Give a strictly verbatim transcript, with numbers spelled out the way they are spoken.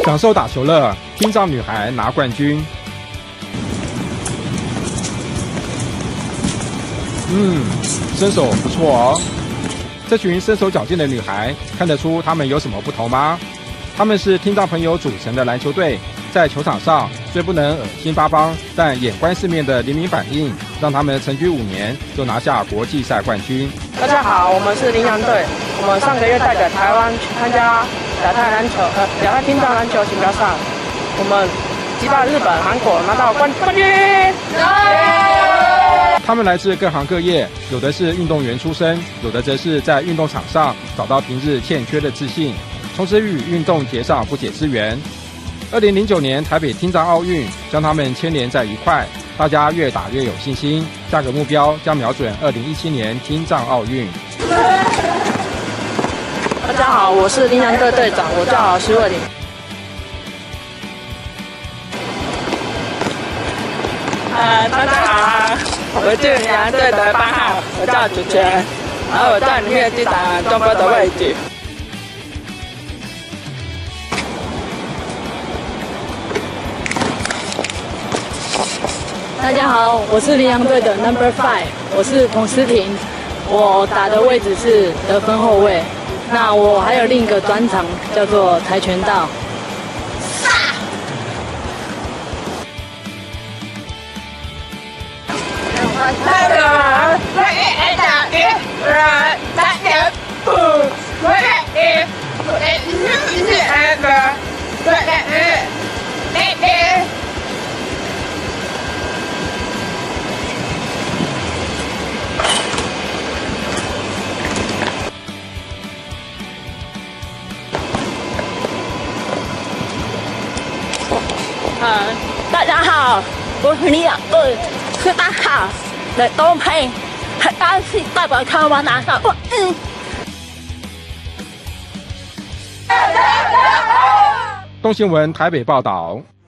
享受打球乐，听障女孩拿冠军。嗯，身手不错哦。这群身手矫健的女孩，看得出她们有什么不同吗？她们是听障朋友组成的篮球队，在球场上虽不能耳听八方，但眼观四面的灵敏反应，让她们成军五年就拿下国际赛冠军。 大家好，我们是羚羊队，我们上个月代表台湾去参加亚太篮球呃亚太听障篮球锦标赛，我们击败日本、韩国，拿到冠冠军。 他们来自各行各业，有的是运动员出身，有的则是在运动场上找到平日欠缺的自信，从此与运动结上不解之缘。二零零九年台北听障奥运将他们牵连在一块，大家越打越有信心，下个目标将瞄准二零一七年听障奥运。 大家好，我是羚羊队队长，我叫徐伟林。呃，大家好，我是羚羊队的八号，我叫主权，然后我在里面击打中锋的位置。 大家好，我是羚羊队的 Number Five， 我是彭思婷，我打的位置是得分后卫。那我还有另一个专长叫做跆拳道。 呃，大家好，我是羚羊队十八号的东培，很高兴代表台湾拿下冠军。 东新闻台北报道。